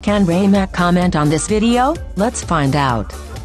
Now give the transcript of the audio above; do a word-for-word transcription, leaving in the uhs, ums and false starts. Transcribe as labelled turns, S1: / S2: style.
S1: Can Raymac comment on this video? Let's find out.